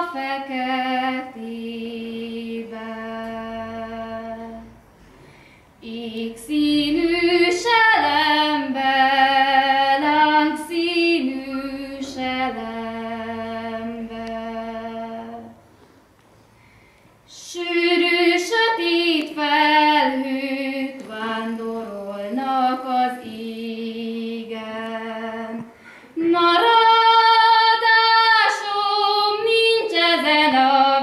feketébe. Ékszínű selembe, lángszínű selembe. Sűrű, sötét felhők vándorolnak az égen. Na, ráadásom nincs ezen a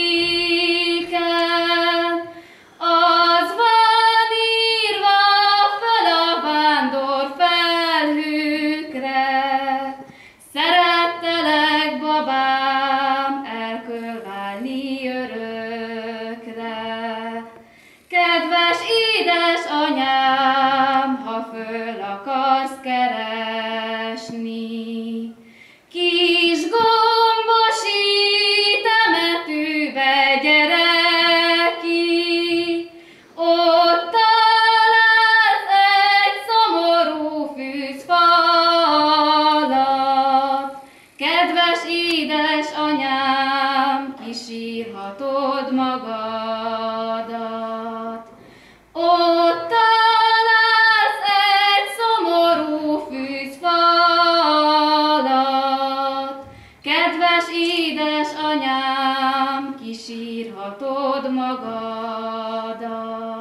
vidéken, az van írva fel a vándor felhőkre. Szerettelek, babám, elkölválni örökre. Kedves édesanyám, ha föl akarsz keresni, kis gombosi temetőbe gyere ki, ott találsz egy szomorú fűzfalat. Kedves édesanyám, kisírhatod magadat. Ott találsz egy szomorú fűzfalat. Kedves édesanyám, kisírhatod magadat.